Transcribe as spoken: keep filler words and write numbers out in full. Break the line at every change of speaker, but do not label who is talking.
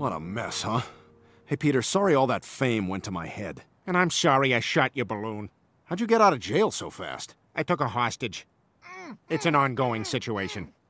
What a mess, huh? Hey, Peter, sorry all that fame went to my head.
And I'm sorry I shot your balloon.
How'd you get out of jail so fast?
I took a hostage. It's an ongoing situation.